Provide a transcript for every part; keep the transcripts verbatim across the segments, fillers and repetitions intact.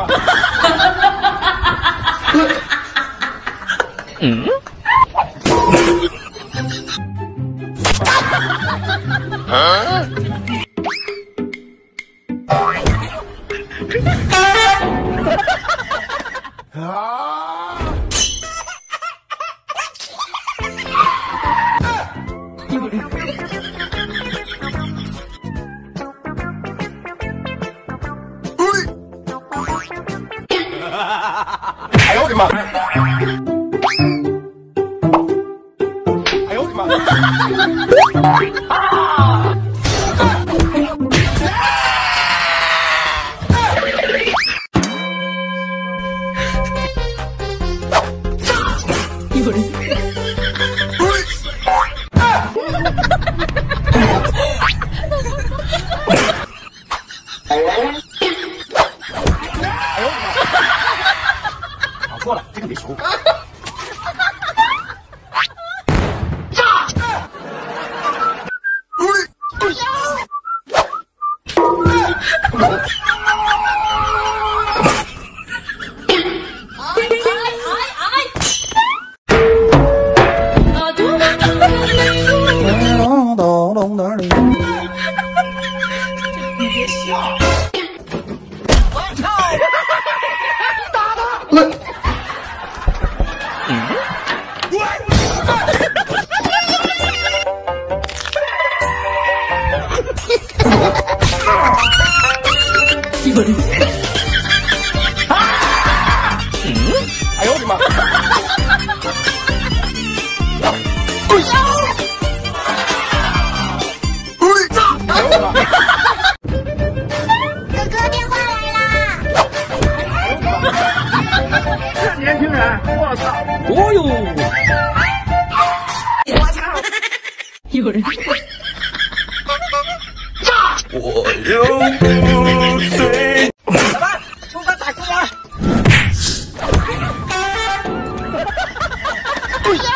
妈！ 嗯。啊？啊！哎呦我的妈！哎呦我的妈！啊！ 有人。 错了，这个没熟。 你别笑。我操！ 打他！嗯。 有人。 嗯。哎呦我的妈！年轻人，我操！ 哦呦！我操！有人。 我又不醉。 老板，出发打工啊！不要！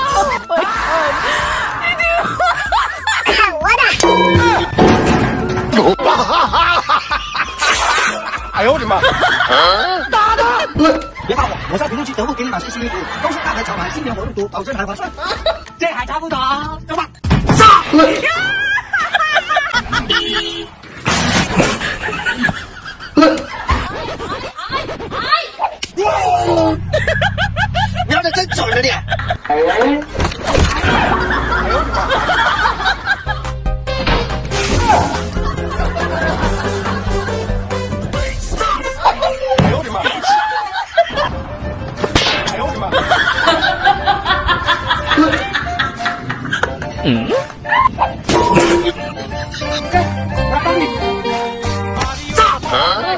看我的！ 哎呦我的妈！打他！ 别怕我，我在评论区等会给你买新衣服，都是大牌潮牌，新年活动多，保证还划算。这还差不多，走吧。杀！ 瞄的真准了你！ 哎呦我的妈！哎呦我的妈！哎呦我的妈！ 嗯。 我帮你。 啊！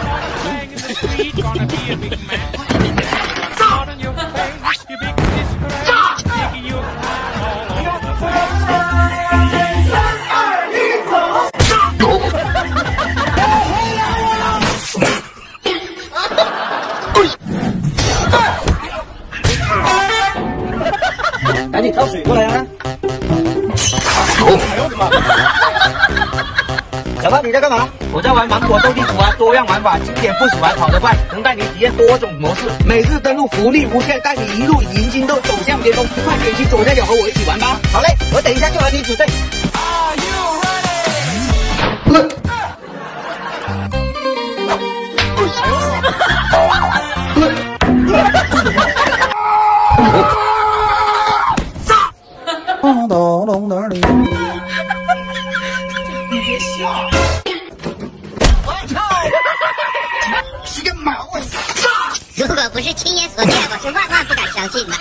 赶紧挑水过来啊！ 哎呦我的妈！ 小胖，你在干嘛？我在玩芒果斗地主啊，多样玩法，经典不死还跑得快，能带你体验多种模式。每日登录福利无限，带你一路赢金豆，走向巅峰。快点击左下角和我一起玩吧！好嘞，我等一下就和你组队。 Are you ready？ 咚咚咚咚咚！ 你别笑。我操！ 是个毛啊！ 如果不是亲眼所见，我是万万不敢相信的。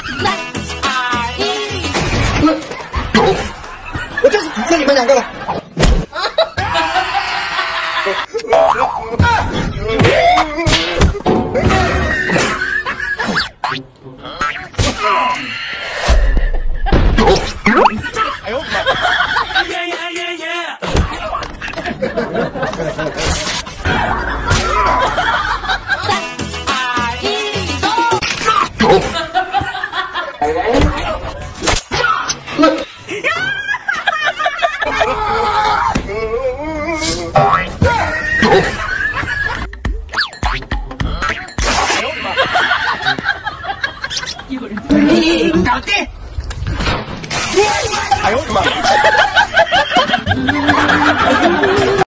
我就是服了你们两个了。 哎呦我的妈！ 耶耶耶耶！ 哎搞定。 哎呦我的妈！